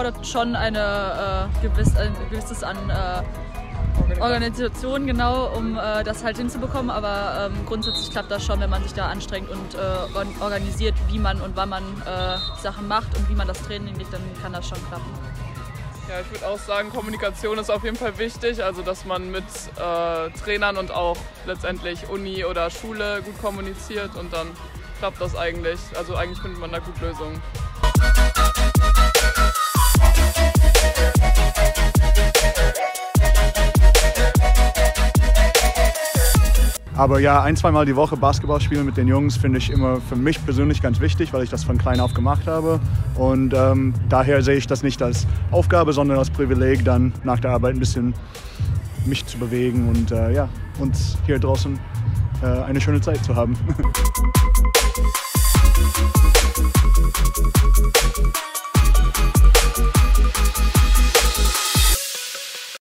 erfordert schon ein gewisses an Organisation, genau, um das halt hinzubekommen, aber grundsätzlich klappt das schon, wenn man sich da anstrengt und organisiert, wie man und wann man Sachen macht und wie man das Training legt, dann kann das schon klappen. Ja, ich würde auch sagen, Kommunikation ist auf jeden Fall wichtig, also dass man mit Trainern und auch letztendlich Uni oder Schule gut kommuniziert und dann klappt das eigentlich. Also eigentlich findet man da gut Lösungen. Aber ja, 1-2 Mal die Woche Basketball spielen mit den Jungs finde ich immer für mich persönlich ganz wichtig, weil ich das von klein auf gemacht habe. Und daher sehe ich das nicht als Aufgabe, sondern als Privileg, dann nach der Arbeit ein bisschen mich zu bewegen und ja, uns hier draußen eine schöne Zeit zu haben.